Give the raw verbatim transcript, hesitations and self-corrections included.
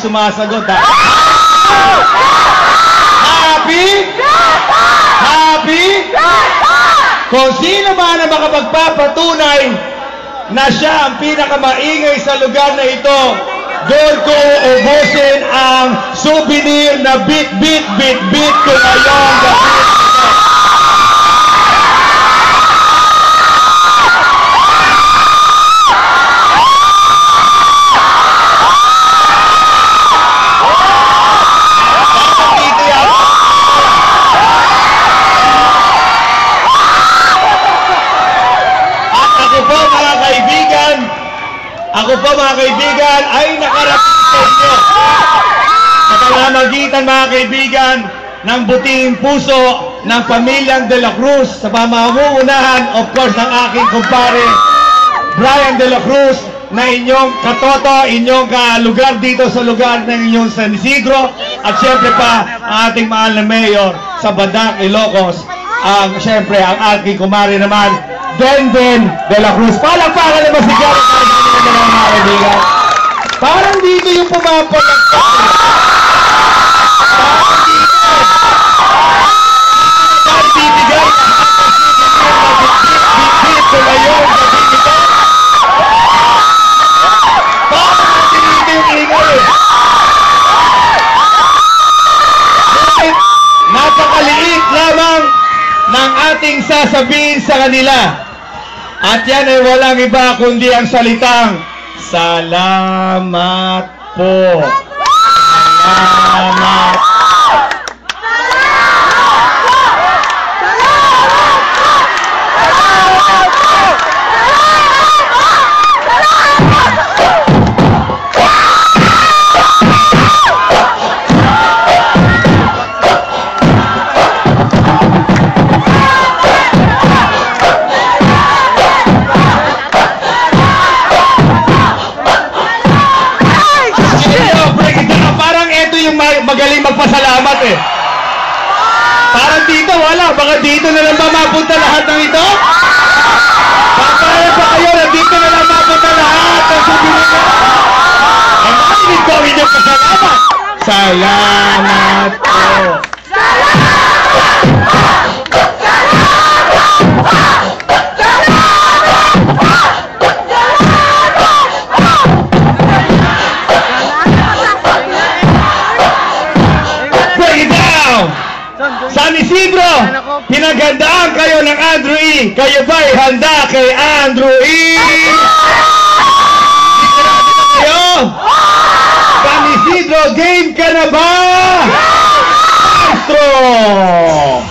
sumasagot. Ha? Happy? Happy? Kung sino man ang makapagpapatunay na siya ang pinakamaingay sa lugar na ito, doon ko uubusin ang souvenir na bit, bit, bit, bit ko ngayong gabi. Ako po mga kaibigan ay nakarating sa inyo sa pamamagitan mga kaibigan ng buting puso ng pamilyang De La Cruz sa pamamamunahan of course ng aking kumpare Brian De La Cruz na inyong katoto, inyong kalugar dito sa lugar ng inyong San Isidro at syempre pa ang ating mahal na mayor sa Badak, Ilocos, ang syempre ang aking kumare naman Denden De La Cruz. Palakpakan naman si Gary para sa mga kaibigan. Parang dito yung pumapalagpak. Parang dito. Parang bibigay. Bibigay ko na yun. Parang dito yung ingay. Napakaliit lamang ng ating sasabihin sa kanila. At yan ay walang iba kundi ang salitang salamat po. Salamat. Magaling magpasalamat eh. Parang dito, wala. Baka dito na lang ba mapunta lahat ng ito? Papaya pa kayo na dito na lang mapunta lahat ng sabihin na. Ang makinig ko, inyong pasalamat. Salamat po. San Isidro, pinaghandaan kayo ng Andrew E. Kayo ba'y handa kay Andrew E? Sigurado na kayo? San Isidro, game ka na ba? Maestro!